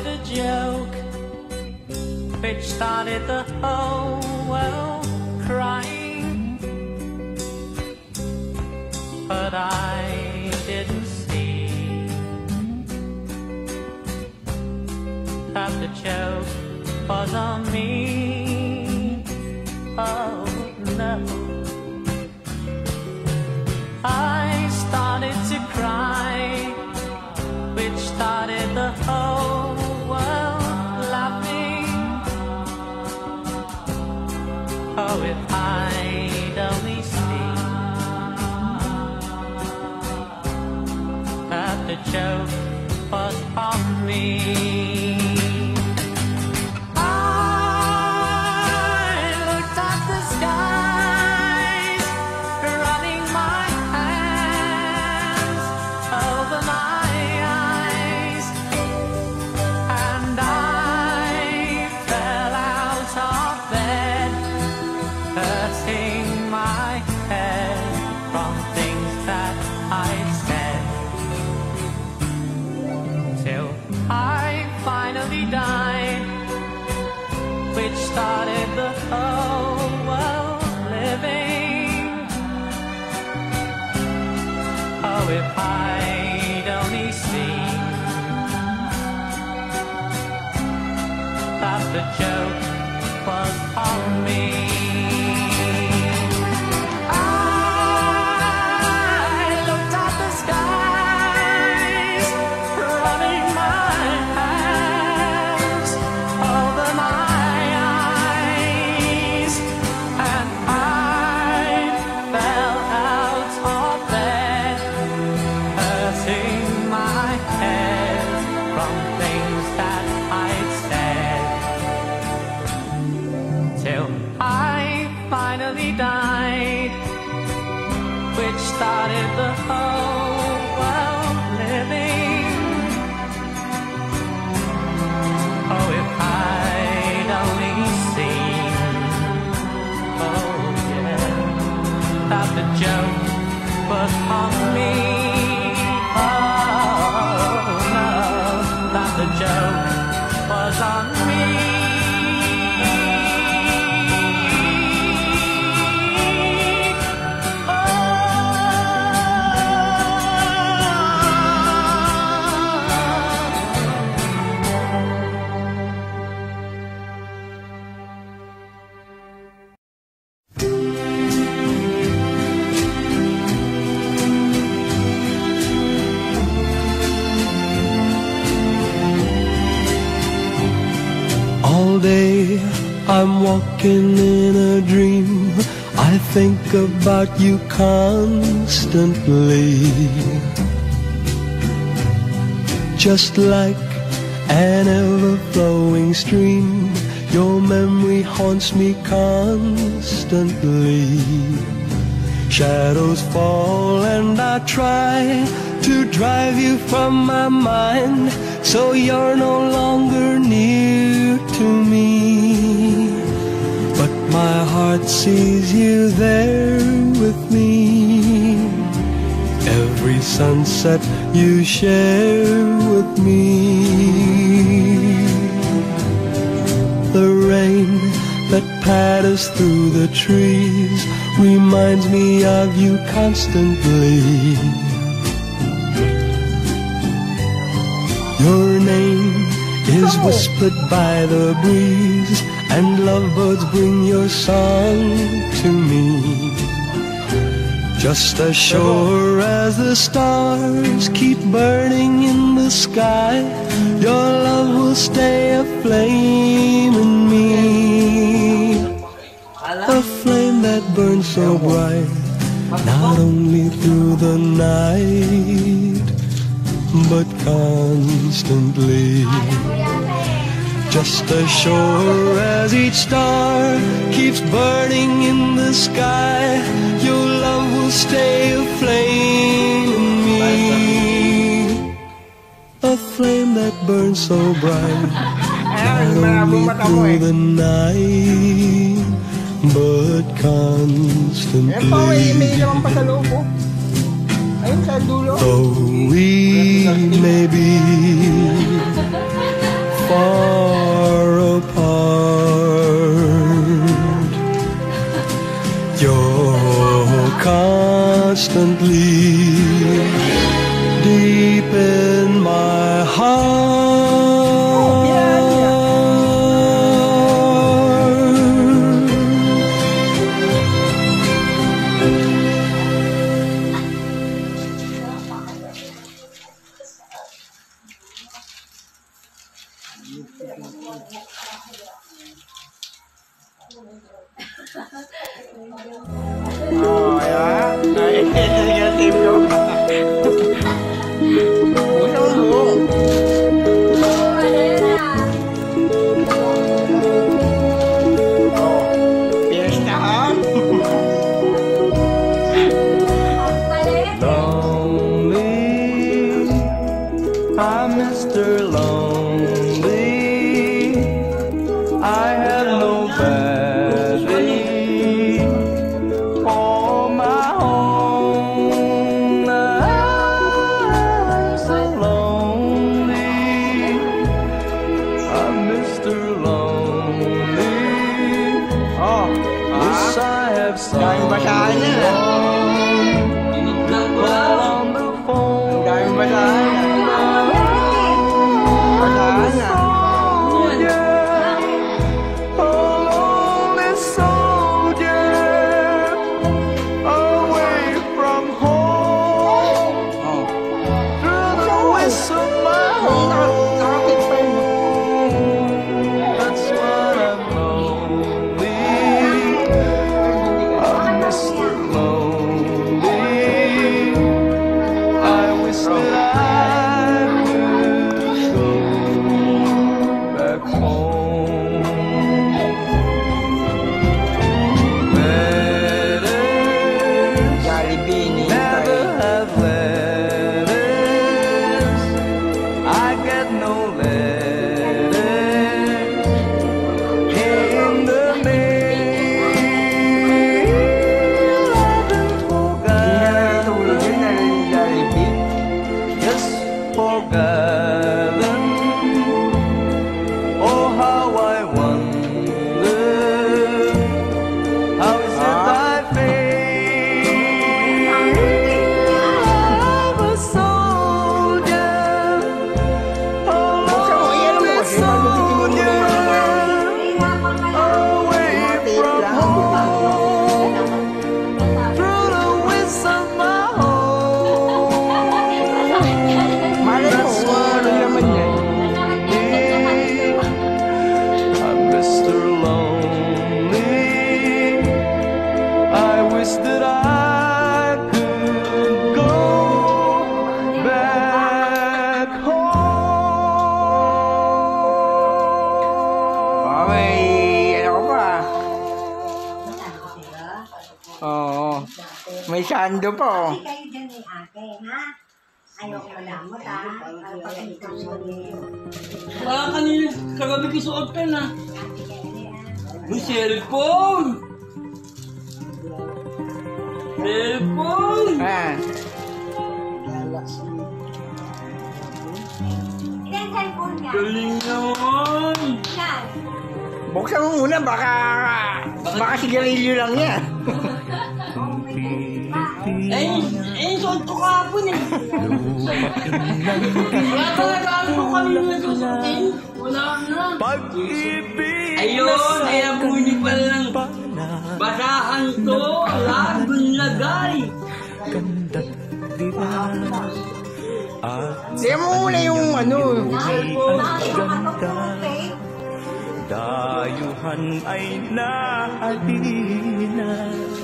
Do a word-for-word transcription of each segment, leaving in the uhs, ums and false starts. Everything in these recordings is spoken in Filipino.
started a joke, which started the whole world crying. But I didn't see that the joke was on me. Oh no. I started to cry, which started the whole world laughing. Oh, if I'd only seen that the joke was on me. Started the whole world living. Oh, if I'd only seen that the joke was on me. Started the whole world living. Oh, if I'd only seen, oh yeah, that the joke was on me. Oh no, that the joke was on me. All day I'm walking in a dream. I think about you constantly. Just like an ever-flowing stream, your memory haunts me constantly. Shadows fall and I try to drive you from my mind, so you're no longer near to me. But my heart sees you there with me. Every sunset you share with me. The rain that patters through the trees reminds me of you constantly. Your name is whispered by the breeze, and lovebirds bring your song to me. Just as sure as the stars keep burning in the sky, your love will stay aflame in me. A flame that burns so bright, not only through the night, but constantly. Just as sure as each star keeps burning in the sky, your love will stay aflame in me. A flame that burns so bright, not only through the night, but constantly. Though we may be far apart. You're constantly deep in my heart. Oh, ya. Ay, tinggal tim ko. Usang mo. Oh, fiesta ha? Lonely, I'm Mister Lonely. I have nobody on my own. I'm so lonely. I'm Mister Lonely. Oh, Wish ah. I have Daming basahan yan, ah. someone on the phone. Ang daming basahan yan. Basahan na. Oo. May sando po. Kasi kayo dyan ay akin, ha? Ayoko malamot, ha? Para pagkita mo rin. Baka kanina, kagabi kisuot ka na. May cellphone! Cellphone! Ah. Ilan cellphone niya? Galing naman! Ilan? Buksan mo muna, baka... Baka sigarilyo lang yan. Eh, eh, suot ko kahapon eh. Wala talaga ako kanina susutin. Wala na. Ayun, ay abuni pa lang. Basahan to, lagun lagay. Siya mo muna yung ano. Dayuhan ay nahalina,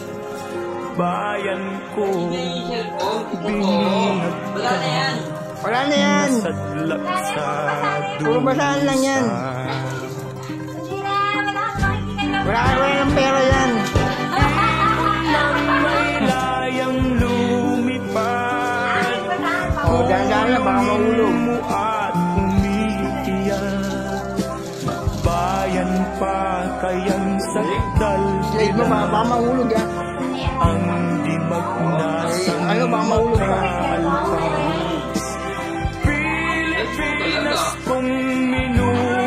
bayan ko binihag Wala na yan. Wala na yan. sadlak sa Puro basahan lang yan. Hindi na, wala ka makikita. Wala ka wala ng pera yan. may layang lumipad. O, dahan-dahan na, baka mahulog. At umiiyak, bayan pa kayang sakdal. Slide mo ba? Baka mahulog yan. Ang di magnasang Ano, baka mahulog ka. makaalpas. Pilipinas kong minumahal.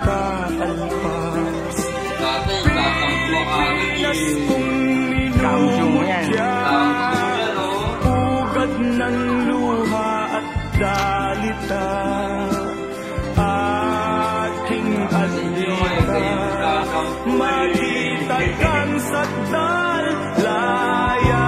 nagkaalpas. Dati, tatampo ka Pinas agad kong Samsung yan. ninugyan, ugad ng luha at dalita, aking alita, makita kang sa dalaya.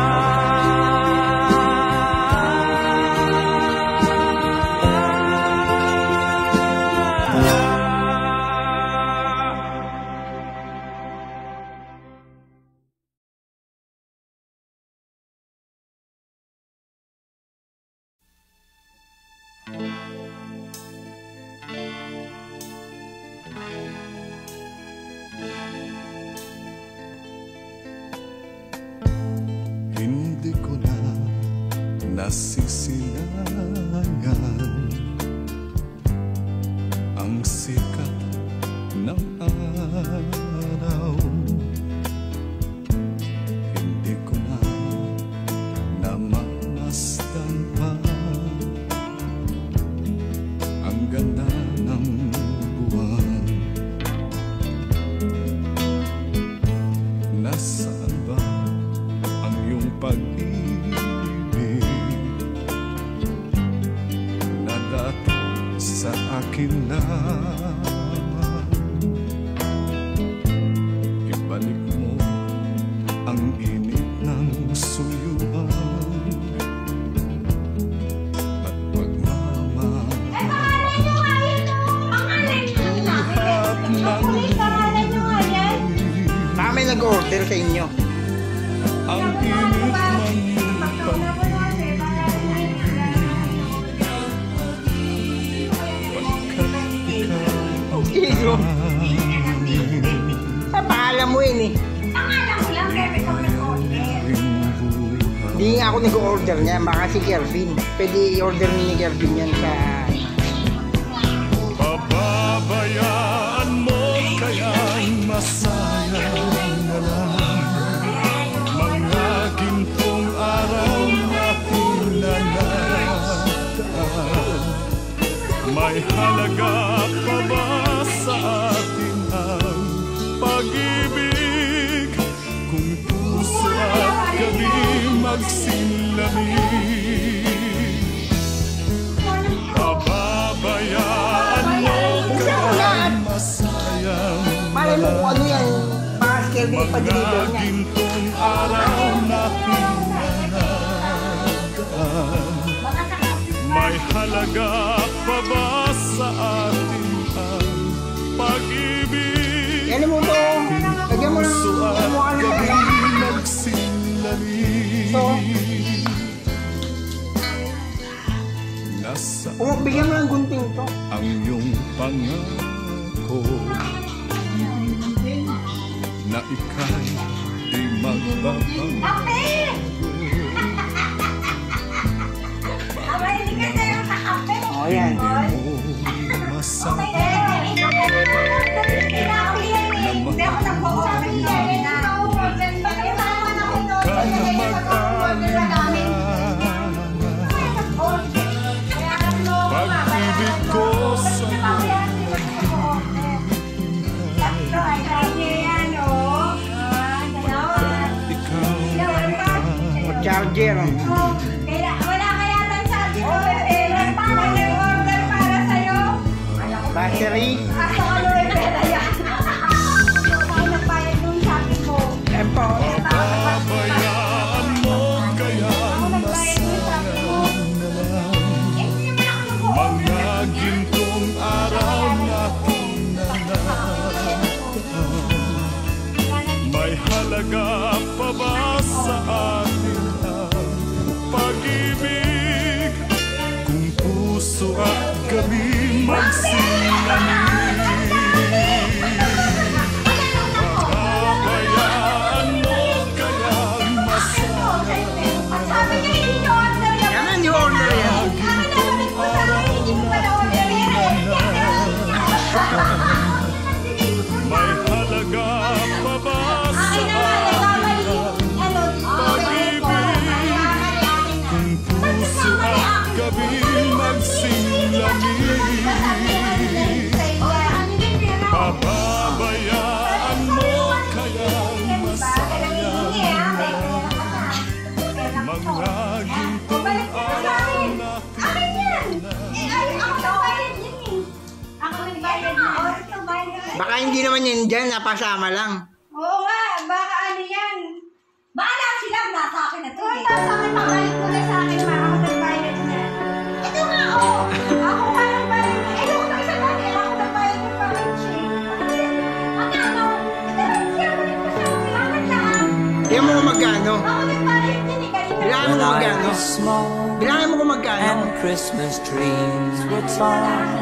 Hindi ko na nasisilayan ang sikat ng araw. Hindi ko na namamasdan pa ang ganda ng buwan. Nasaan ba ang iyong pag-ibig na dati sa akin lang? Ibalik mo ang init ng suyuan at pagmamahal at ng buhay. Kami nag-order sa inyo. Ang init ng iyong pag-ibig, pagkat ikaw Iso. Sa pangalan mo yun eh. Pangalan mo lang, pero ikaw nag-order. ring buhay. Hindi nga ako nag-order niya. Baka si Kelvin. Pwede i-order ni Kelvin yan sa... Pababayaan mo kaya'y masayang na lang mga gintong araw na pinanagdaan. May halaga pa ba sa atin ang pag-ibig kung puso at gabi magsilamig? Pababayaan mo kaya'y masayang Malay mo kung ano yan. Baka si Kelvin mga ipa-deliver niya. gintong araw na pinanagdaan. May halaga pa ba sa atin ang pag-ibig? Yan mo to. Lagyan mo ng Puso at mukha ng gabi pala. magsilamig. So, Nasa kung bigyan mo ng gunting to. ang iyong pangako na ika'y di magbabago. Kape! Aba, hindi ka na yung sa kape. O yan. Masama Eh, ikaw na hindi ako nag-order yan. Bakit naman ako doon? ka na Mag-order na kami. pag-ibig ko sa'yo. Ikaw Charger. Wala kaya tang sabi ko, eh, paano nag-order para sa'yo? Battery. Kaso ano yung pera yan? Paano nagbayad yung sabi ko? Tempo. pabayaan mo kaya Ako nagbayad yung sabi ko. na lang Eh, hindi naman ako nag-order. mga gintong araw na pinanagdaan. May halaga pa ba sa atin ang pag-ibig kung puso at gabi magsilamig? Pabayaan mo kaya'y masayang Sabi niya, hindi order yan. Yan ang i-order yan. Ano naman ko sa akin, hindi mo pala order yan. may halaga pa ba sa Ay, naman, nagkamali. Ano, kung puso at gabi magsilamig? bayad na. O, ito bayad na. Baka hindi naman yun dyan, napasama lang. Oo nga, baka ano yan. Bahala sila, nasa akin na to. Oo, nasa akin, pakalit mo na sa akin, ma. Ako nagbayad na. Ito nga, oh. Ako nga nagbayad na. Eh, yung isa natin, ako nagbayad na pa rin siya. Ano, ano? Ito, siya mo rin ko siya. Salamat lang. Tingnan mo kung magkano. Ako nagbayad din eh, kanina. Bilangin mo kung magkano. small Bilangin mo kung magkano. and Christmas trees were tall.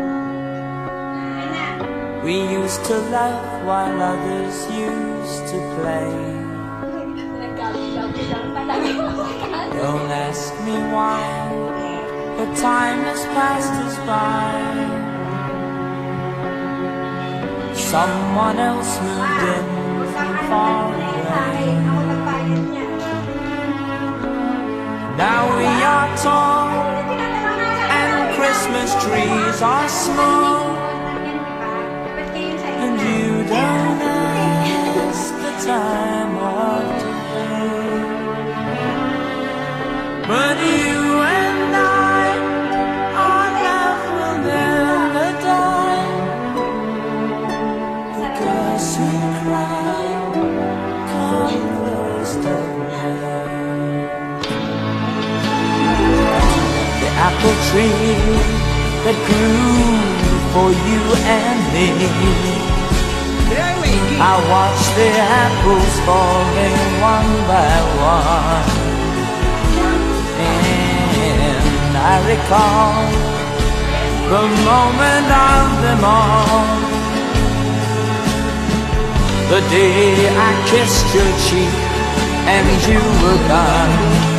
We used to laugh while others used to play. Don't ask me why, but time has passed us by. Someone else moved in from far away. Ako nagbayad niya. Now we are tall and Christmas trees are small. And you don't ask the time of day, but you and I, our love will never die, because we cry come first of May. The apple tree that grew for you and me, I watch the apples falling one by one, and I recall the moment of them all, the day I kissed your cheek and you were gone.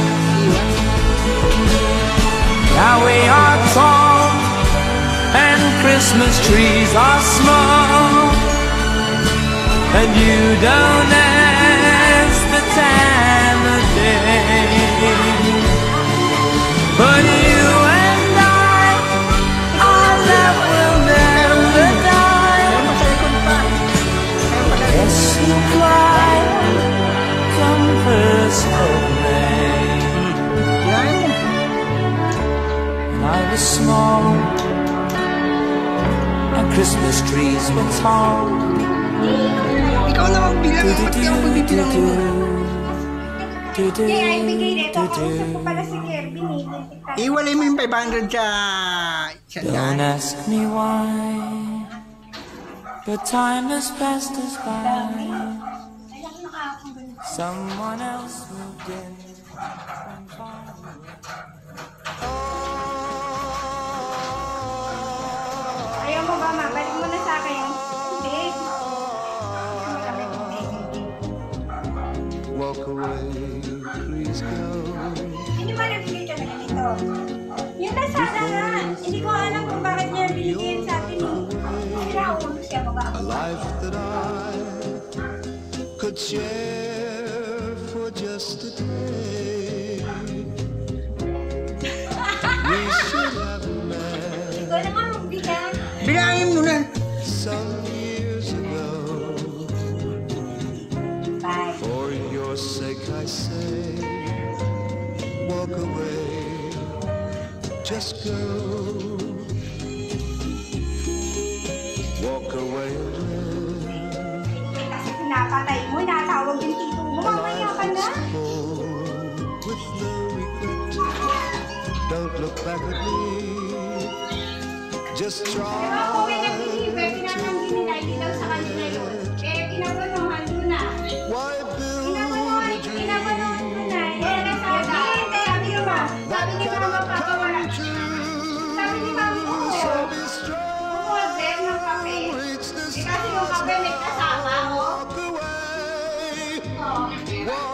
Now we are tall and Christmas trees are small, and you don't ask the time of day, but you and I, our love will never die. Yes, you cry come first of May. And I was small and Christmas trees were tall. Ikaw na magbilang. Ba't ikaw magbibilang mo? Kaya ibigay nito. Kausap ko pala si Kirby. Iwalay mo yung five hundred sa... sa Don't ask me why, but time has passed us by. Someone else moved in from far away. Ayaw mo ba, ma? Balik mo na sa akin. Hindi. Walk away, please go. Hindi ba nabigay ka na ganito? Yun na sana nga. Hindi ko alam kung bakit niya binigyan sa atin eh. Kaya ulo siya A mag-aabot. life that I could share for just a day. We should have met Ikaw naman magbigay. Bilangin mo na. some years ago. Bye. For your sake I say, walk away, just go. Walk away and live. Kasi pinapatay mo, natawag yung tito mo. Mamaya ka na. With no regret, don't look back at me. Just Pero try ako pinag-deliver, pinapanggi nila, hindi daw sa kanila yun. Eh, pinapanohan doon na. why build Pinapanohan, a dream pinapanohan doon na. Eh, nasabi, sabi ni Ma, sabi ni Mama, papawala. Sabi ni Mama, oo. so be strong. Order ng kape. Reach this Eh, kasi yung kape may kasama, oh. walk away. Oh. Walk